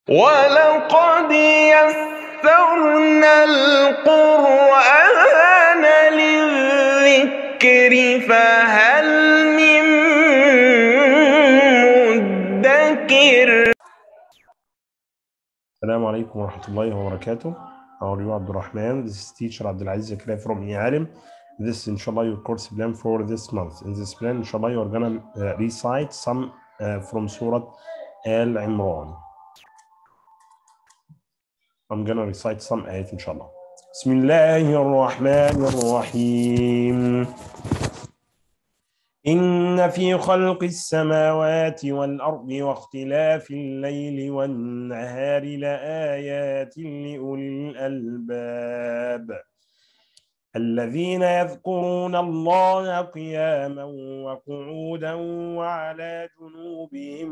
ولقد يسرنا القرآن للذكر فهل من مدكر. السلام عليكم ورحمة الله وبركاته. How are you, Abdurrahman? This is teacher Abdulaziz Zakariya from eAlim. This is inshallah your course plan for this month. In this plan, inshallah, you are gonna recite some from Surah Al-Imran. I'm gonna recite some ayat inshallah. Bismillahir Rahmanir Rahim. إن في خلق السماوات والأرض واختلاف الليل والنهار لآيات لأولي الألباب الذين يذكرون الله قياما وقعودا وعلى جنوبهم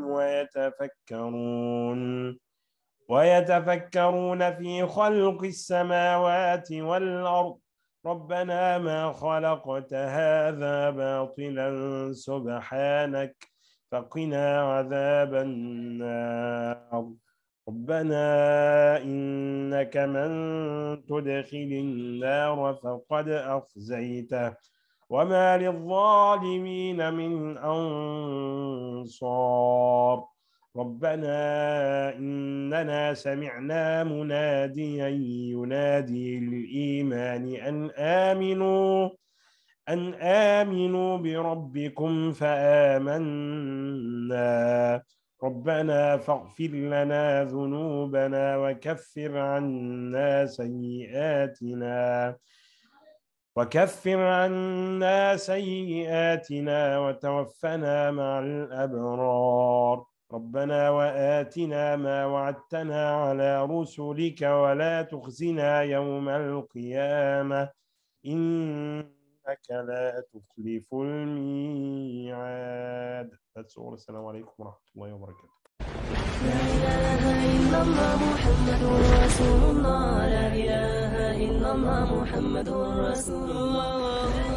ويتفكرون في خلق السماوات والأرض ربنا ما خلقت هذا باطلا سبحانك فقنا عذاب النار ربنا إنك من تدخل النار فقد أخزيته وما للظالمين من أنصار ربنا إننا سمعنا مناديا ينادي للإيمان أن آمنوا بربكم فآمنا ربنا فاغفر لنا ذنوبنا وكفر عنا سيئاتنا وتوفنا مع الأبرار ربنا وآتنا ما وعدتنا على رسلك ولا تخزنا يوم القيامة إنك لا تخلف الميعاد. السلام عليكم ورحمة الله وبركاته. لا إله إلا الله محمد رسول الله. لا إله إلا الله محمد رسول الله.